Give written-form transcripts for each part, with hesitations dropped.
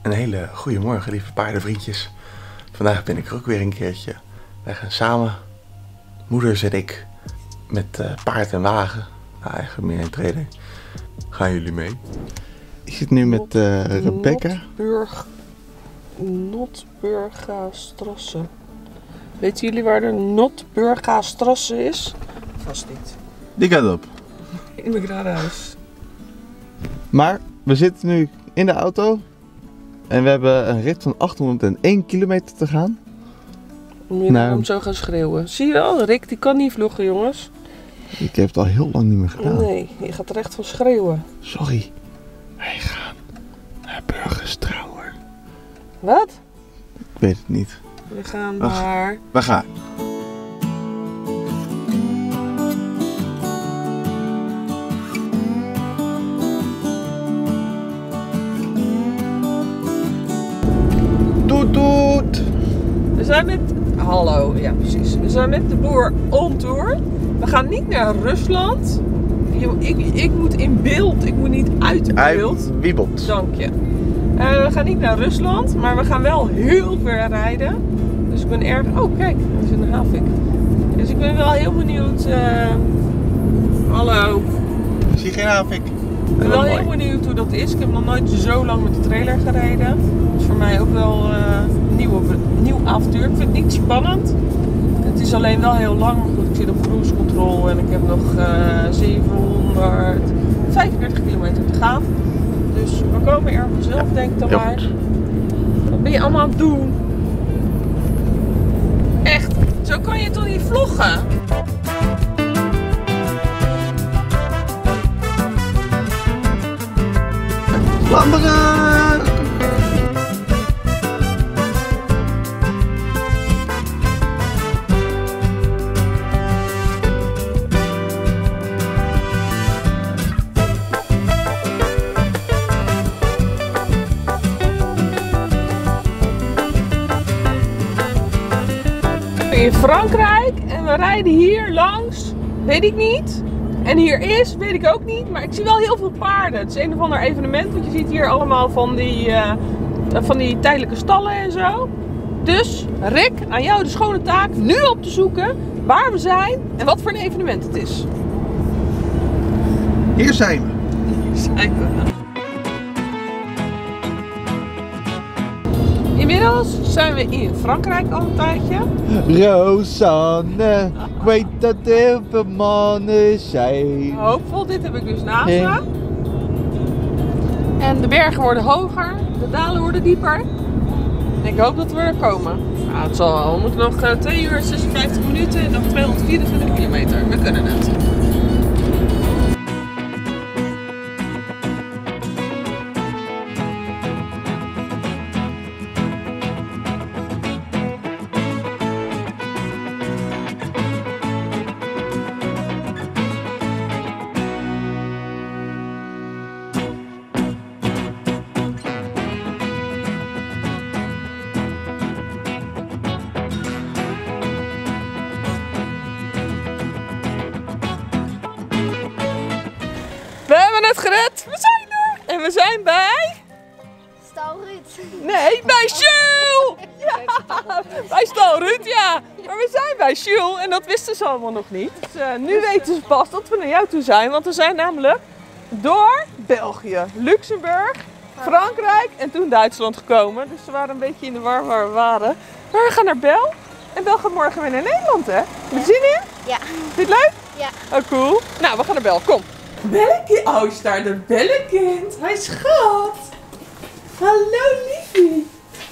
Een hele goede morgen, lieve paardenvriendjes. Vandaag ben ik er ook weer een keertje. Wij gaan samen, moeders en ik, met paard en wagen, nou eigenlijk meer in trailer, gaan jullie mee. Ik zit nu met Rebecca. Notburgastrasse. Weten jullie waar de Notburgastrasse is? Vast niet. Die gaat op. In mijn gradenhuis. Maar we zitten nu in de auto. En we hebben een rit van 801 kilometer te gaan. Moet je nou zo gaan schreeuwen? Zie je wel, Rick die kan niet vloggen, jongens. Ik heb het al heel lang niet meer gedaan. Nee, je gaat er echt van schreeuwen. Sorry. Wij gaan naar Burgerstrauer. Wat? Ik weet het niet. We gaan naar... We gaan. Toet toet! We zijn met... Hallo, ja precies. We zijn met de boer on tour. We gaan niet naar Rusland. Ik moet in beeld, ik moet niet uit beeld. Wiebelt. Dank je. We gaan niet naar Rusland, maar we gaan wel heel ver rijden. Dus ik ben erg... Oh kijk, dat is een havik. Dus ik ben wel heel benieuwd... Hallo. Ik zie geen havik. Ik ben wel heel benieuwd hoe dat is. Ik heb nog nooit zo lang met de trailer gereden. Dat is voor mij ook wel een nieuw avontuur. Ik vind het niet spannend. Het is alleen wel heel lang. Maar goed, ik zit op cruise control en ik heb nog 745 kilometer te gaan. Dus we komen er vanzelf, denk ik dan maar. Wat ben je allemaal aan het doen? Echt, zo kan je toch niet vloggen? Landeren! In Frankrijk en we rijden hier langs, weet ik niet. En hier is, weet ik ook niet, maar ik zie wel heel veel paarden. Het is een of ander evenement, want je ziet hier allemaal van die tijdelijke stallen en zo. Dus Rick, aan jou de schone taak nu op te zoeken waar we zijn en wat voor een evenement het is. Hier zijn we. Hier zijn we. Inmiddels zijn we in Frankrijk al een tijdje. Rosanne, ik weet dat er heel veel mannen zijn. Hoopvol, dit heb ik dus naast me. En de bergen worden hoger, de dalen worden dieper. En ik hoop dat we er komen. Nou, het zal wel. We moeten nog 2 uur 56 minuten en nog 224 kilometer. We kunnen het. We hebben het gered. We zijn er. En we zijn bij... Stal Ruud. Nee, bij Jules. Ja, bij Stal Ruud, ja. Maar we zijn bij Jules en dat wisten ze allemaal nog niet. Dus nu weten ze pas dat we naar jou toe zijn. Want we zijn namelijk door België, Luxemburg, Frankrijk en toen Duitsland gekomen. Dus we waren een beetje in de war waar we waren. Maar we gaan naar Bel. En Bel gaat morgen weer naar Nederland, hè? Heb je zin in? Ja. Vind je het leuk? Ja. Oh, cool. Nou, we gaan naar Bel. Kom. Bellekind. Oh, is daar de Bellekind. Hij schat. Hallo, liefie.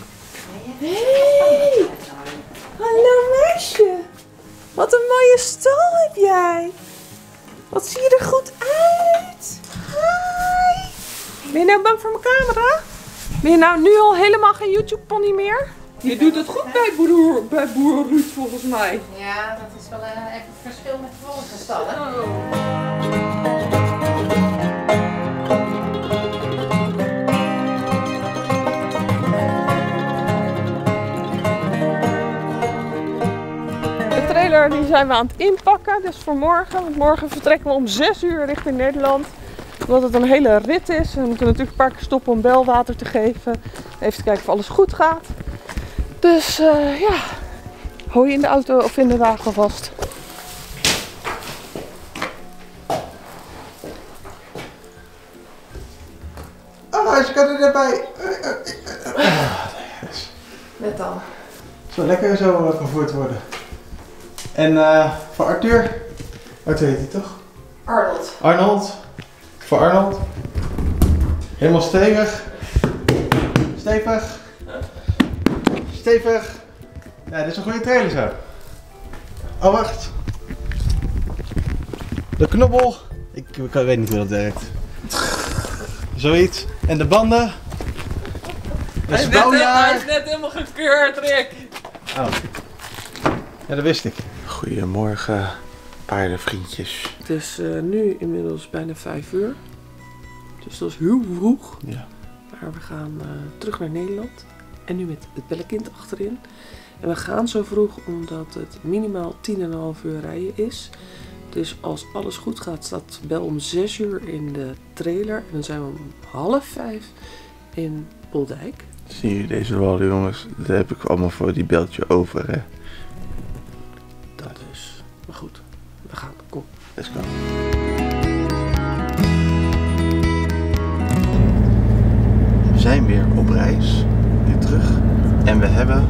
Hey. Hallo, meisje. Wat een mooie stal heb jij. Wat zie je er goed uit. Hi. Ben je nou bang voor mijn camera? Ben je nou nu al helemaal geen YouTube-pony meer? Je doet het goed bij boer Ruud volgens mij. Ja, dat is wel even een verschil met de vorige stallen. De trailer die zijn we aan het inpakken, dus voor morgen. Want morgen vertrekken we om 6 uur richting Nederland. Omdat het een hele rit is. We moeten natuurlijk een paar keer stoppen om belwater te geven. Even te kijken of alles goed gaat. Dus ja, hou je in de auto of in de wagen vast. Ah, ze kan er net bij. Net dan. Het is wel lekker zo gevoerd worden. En voor Arthur. Arthur heet hij toch? Arnold. Arnold. Voor Arnold. Helemaal stevig. Stevig. Stevig. Ja, dit is een goede trailer zo. Oh, wacht. De knobbel. Ik weet niet hoe dat werkt. Zoiets. En de banden. Hij is net helemaal gekeurd, Rick. Oh. Ja, dat wist ik. Goedemorgen, paardenvriendjes. Het is nu inmiddels bijna 5 uur. Dus dat is heel vroeg. Ja. Maar we gaan terug naar Nederland. En nu met het bellenkind achterin. En we gaan zo vroeg omdat het minimaal 10,5 uur rijden is. Dus als alles goed gaat, staat Bel om 6 uur in de trailer. En dan zijn we om 4:30 in Poldijk. Zien jullie deze wel, jongens? Dat heb ik allemaal voor die beltje over, hè? Dat is. Maar goed, we gaan. Kom. Let's go. We zijn weer op reis. Weer terug. En we hebben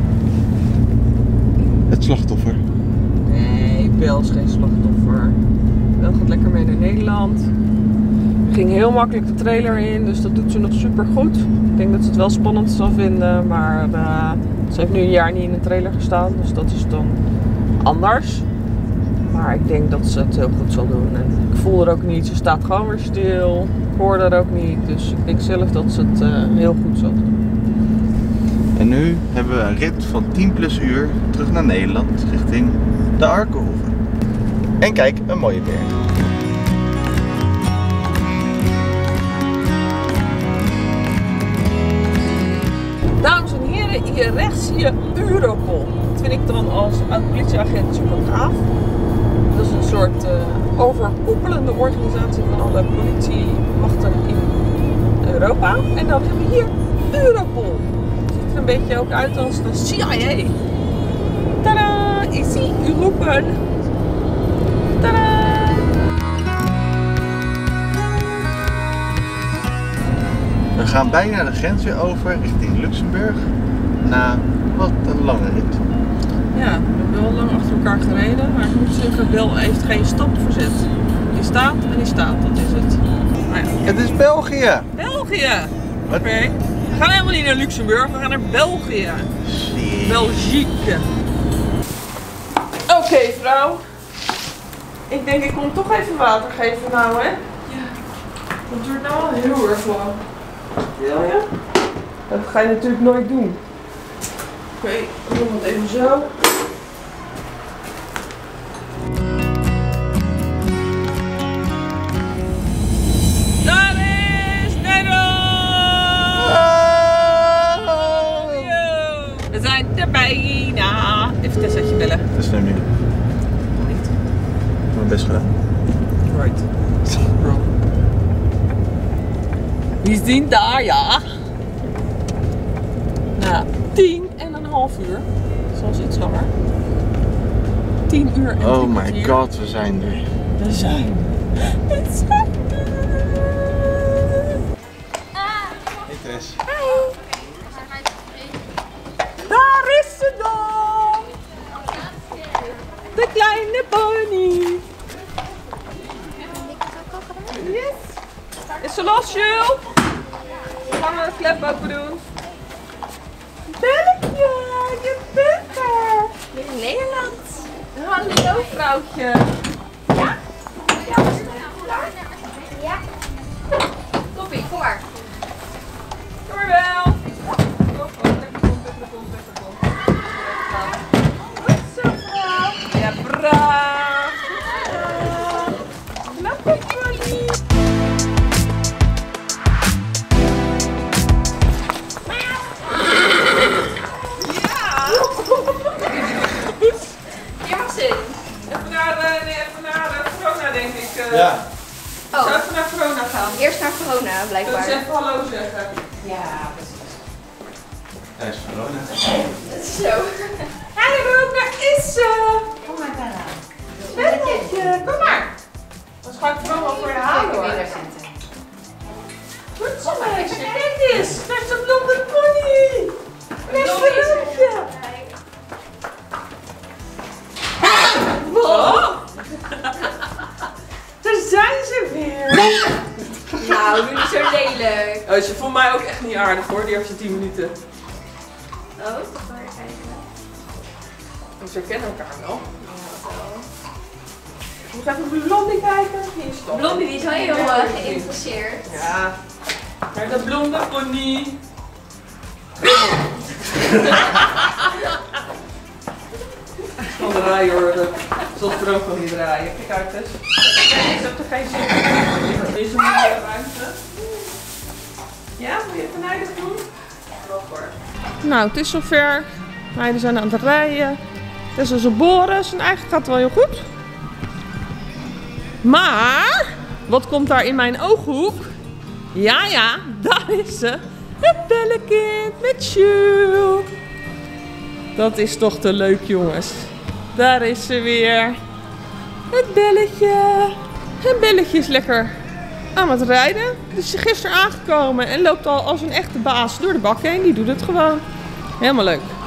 het slachtoffer. Nee, Bel is geen slachtoffer. Bel gaat lekker mee naar Nederland. Ging heel makkelijk de trailer in, dus dat doet ze nog super goed. Ik denk dat ze het wel spannend zal vinden, maar ze heeft nu een jaar niet in een trailer gestaan, dus dat is dan anders. Maar ik denk dat ze het heel goed zal doen. En ik voel er ook niet, ze staat gewoon weer stil. Ik hoor er ook niet, dus ik denk zelf dat ze het heel goed zal doen. En nu hebben we een rit van 10+ uur terug naar Nederland richting de Arkenhoeve. En kijk, een mooie berg. Dames en heren, hier rechts zie je Europol. Dat vind ik dan als oud-politieagent super gaaf. Dat is een soort overkoepelende organisatie van alle politiemachten in Europa. En dan hebben we hier Europol. Het ziet er een beetje ook uit als de CIA. Tadaa! Ici Europol. Tadaa! We gaan bijna de grens weer over richting Luxemburg. Na wat een lange rit. Ja, we hebben wel lang achter elkaar gereden, maar ik moet zeggen, Bel heeft geen stap verzet. Die staat en die staat, dat is het. Nou ja. Het is België! België! Wat? Oké. We gaan helemaal niet naar Luxemburg, we gaan naar België. Belgique. Oké, vrouw. Ik denk ik kom toch even water geven nou, hè? Ja. Dat duurt nou al heel erg lang. Wil je? Dat ga je natuurlijk nooit doen. Oké, ik doe het even zo. Daar is Nederland! We zijn er bijna. Even Tessaatje bellen. Dat is nu niet. Niet. Ik heb mijn best gedaan. Right. Wrong. We zijn daar, ja. Na 10,5 uur. Zoals iets langer. 10 uur en 3 Oh my kwartier. god, we zijn er. We zijn. Het zijn. Hey Tess. Daar is ze dan. De kleine pony. Yes. Is ze los, Jules? Gaan we de klep open doen? Belletje, je bent er. In Nederland. Hallo, vrouwtje. Ja? Ja. Toppie, kom maar. Kom maar wel. Goed zo, vrouw. Ja, braaf. Lekker, Polly. Even naar Verona, denk ik. Ja. Zo even naar Verona Ja, Dus blijkbaar. even hallo zeggen. Ja, precies. Hij is Verona. Dat is zo. Hallo, daar is ze! Kom maar bijna. Belletje, kom maar! Dat ga ik vooral wel voor je halen hoor. Weer daar zitten. Goed zo meisje, kijk eens! Daar is een blonde pony! Daar is Verontje! Wow! Daar zijn ze weer! Nou, doe niet zo lelijk. Oh, ze vond mij ook echt niet aardig hoor, die eerste 10 minuten. Oh, toch maar kijken. Dus ze kennen elkaar wel. Ik moet even op Blondie kijken. Die is toch. Blondie die is wel heel geïnteresseerd. Ja, naar de blonde pony. Van draaien hoor, dat zal het er ook wel niet draaien. Kijk uit eens. Ik heb er geen zin in. Er is een mooie ruimte. Ja, wil je even nijdig doen? Wel hoor. Nou, het is zover. Meiden zijn aan het rijden. Het is onze Boris en eigenlijk gaat het wel heel goed. Maar, wat komt daar in mijn ooghoek? Ja, daar is ze. Het bellekind met Jules. Dat is toch te leuk, jongens. Daar is ze weer. Het belletje. Het belletje is lekker aan het rijden. Dus is gisteren aangekomen en loopt al als een echte baas door de bak heen. Die doet het gewoon. Helemaal leuk.